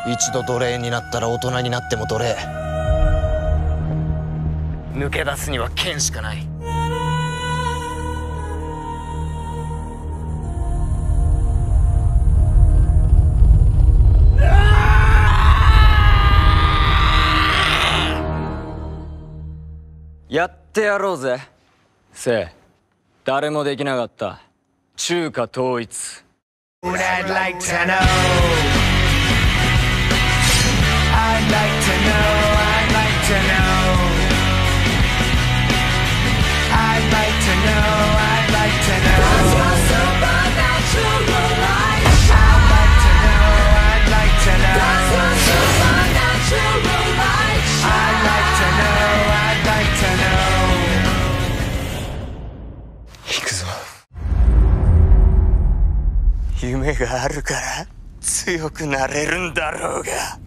一度奴隷になったら大人になっても奴隷。抜け出すには剣しかない。 やってやろうぜ生。誰もできなかった中華統一。I'd like to know. I'd like to know. I'd like to know. I'd like to know. I'd like to know. What's your supernatural life? I'd like to know. I'd like to know. What's your supernatural life? I'd like to know. I'd like to know. 行くぞ。夢があるから強くなれるんだろうが。